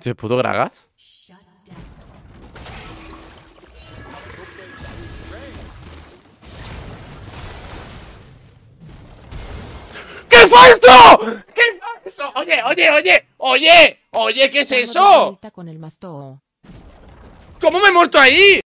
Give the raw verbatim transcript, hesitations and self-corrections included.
¿Se pudo gragas? ¡Qué falso! ¡Qué falso! Oye, oye, oye, oye, oye, ¿qué es eso? Con el ¿Cómo me he muerto ahí?